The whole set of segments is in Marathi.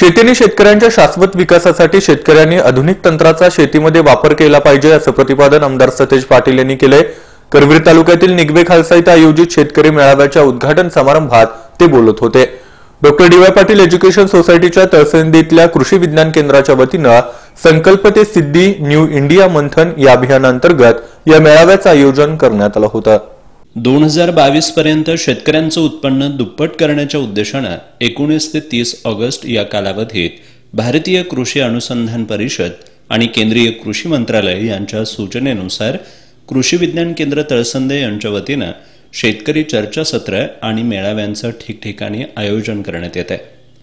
शेतीने शेतकऱ्यांच्या शाश्वत विकासासाठी शेतकऱ्यांनी आधुनिक तंत्राचा शेतीमध्ये वापर केला पाहिजे असं प्रतिपादन आमदार सतेज पाटील यांनी केले। करवीर तालुक्यातील निगवे खालसा इथं आयोजित शेतकरी मेळाव्याच्या उद्घाटन समारंभात ते बोलत होते। Doctor D Y Patil education सोसायटीच्या तळसंदीतल्या कृषी विज्ञान केंद्राच्या वतीनं संकल्प ते सिद्धी न्यू इंडिया मंथन या अभियानांतर्गत या मेळाव्याचं आयोजन करण्यात आलं होतं। 2022 पर्यंत शेतकऱ्यांचं उत्पन्न दुप्पट करण्याच्या उद्देशाने 19 ते 30 ऑगस्ट या कालावधीत भारतीय कृषी अनुसंधान परिषद आणि केंद्रीय कृषी मंत्रालय यांच्या सूचनेनुसार कृषी विज्ञान केंद्र तळसंदे यांच्या वतीने शेतकरी चर्चासत्र आणि मेळाव्यांचं ठिकठिकाणी आयोजन करण्यात येत आहे।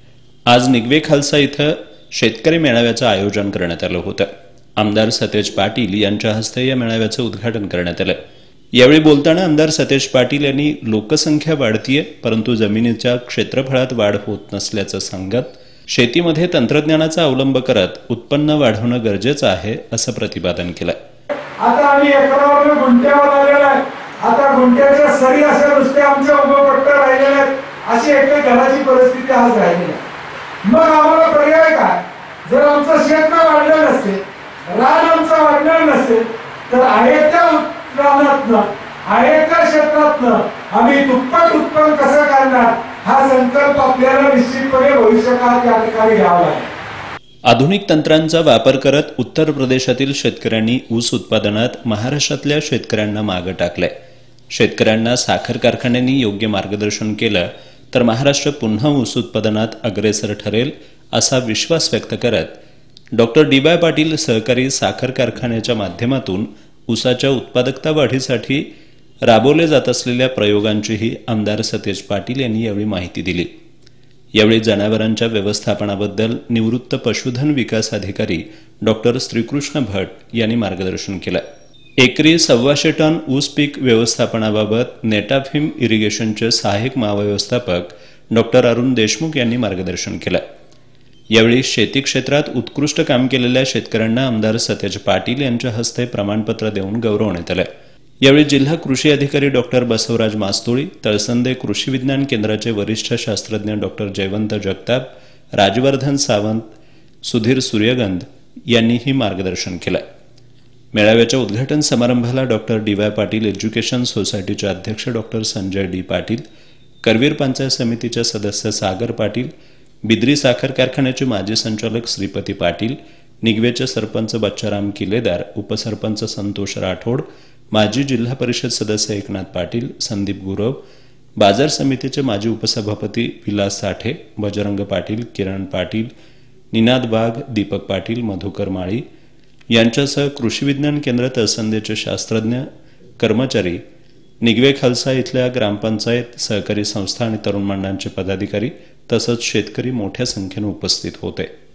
आज निगवे खालसा इथं शेतकरी मेळाव्याचं आयोजन करण्यात आलं होतं। आमदार सतेज पाटील यांच्या हस्ते या मेळाव्याचं उद्घाटन करण्यात आलं। यावेळी बोलताना आमदार सतेज पाटील यांनी लोकसंख्या वाढतीये परंतु जमिनीच्या क्षेत्रफळात वाढ होत नसल्याचं सांगत शेतीमध्ये तंत्रज्ञानाचा अवलंब करत उत्पन्न वाढवणं गरजेचं आहे असं प्रतिपादन केलं। आता आम्ही एकरावर गुंठ्यावर आलेलो आहे। आता गुंठ्याच्या सरी अशा नुसते आमच्या उभं राहिलेले आहेत, अशी एक घराची परिस्थिती आज राहिलेली आहे। मग आम्हाला पर्याय काय? जर आमचं शेत वाढलं नसेल, रान आमचं वाढणार नसेल तर आहे त्या रानातनं आहे त्या क्षेत्रातनं आम्ही दुप्पट उत्पन्न कसं काढणार हा संकल्प आपल्याला निश्चितपणे भविष्यकाळात या ठिकाणी घ्यावा लागेल। आधुनिक तंत्रांचा वापर करत उत्तर प्रदेशातील शेतकऱ्यांनी ऊस उत्पादनात महाराष्ट्रातल्या शेतकऱ्यांना मागे टाकलंय। शेतकऱ्यांना साखर कारखान्यांनी योग्य मार्गदर्शन केलं तर महाराष्ट्र पुन्हा ऊस उत्पादनात अग्रेसर ठरेल असा विश्वास व्यक्त करत डॉक्टर डी वाय पाटील सहकारी साखर कारखान्याच्या माध्यमातून ऊसाच्या उत्पादकता वाढीसाठी राबवले जात असलेल्या प्रयोगांचीही आमदार सतेज पाटील यांनी यावेळी माहिती दिली। यावेळी जनावरांच्या व्यवस्थापनाबद्दल निवृत्त पशुधन विकास अधिकारी डॉक्टर श्रीकृष्ण भट यांनी मार्गदर्शन केलं। एकरी 125 टन ऊस पीक व्यवस्थापनाबाबत नेटाफिम इरिगेशनचे सहाय्यक महाव्यवस्थापक डॉक्टर अरुण देशमुख यांनी मार्गदर्शन केलं। यावेळी शेती क्षेत्रात उत्कृष्ट काम केलेल्या शेतकऱ्यांना आमदार सतेज पाटील यांच्या हस्ते प्रमाणपत्र देऊन गौरवण्यात आलं। यावेळी जिल्हा कृषी अधिकारी डॉक्टर बसवराज मास्तोळी, तळसंदे कृषी विज्ञान केंद्राचे वरिष्ठ शास्त्रज्ञ डॉक्टर जयवंत जगताप, राजवर्धन सावंत, सुधीर सूर्यगंध यांनीही मार्गदर्शन केलं। मेळाव्याच्या उद्घाटन समारंभाला doctor D Y Patil education सोसायटीचे अध्यक्ष डॉक्टर संजय डी पाटील, करवीर पंचायत समितीचे सदस्य सागर पाटील, बिद्री साखर कारखान्याचे माजी संचालक श्रीपती पाटील, निगवेचे सरपंच बच्चाराम किलेदार, उपसरपंच संतोष राठोड, माजी जिल्हा परिषद सदस्य एकनाथ पाटील, संदीप गुरव, बाजार समितीचे माजी उपसभापती विलास साठे, बजरंग पाटील, किरण पाटील, निनाद वाघ, दीपक पाटील, मधुकर माळी यांच्यासह कृषी विज्ञान केंद्र तळसंदेचे शास्त्रज्ञ, कर्मचारी, निगवे खालसा इथल्या ग्रामपंचायत, सहकारी संस्था आणि तरुण मंडळांचे पदाधिकारी तसंच शेतकरी मोठ्या संख्येने उपस्थित होते।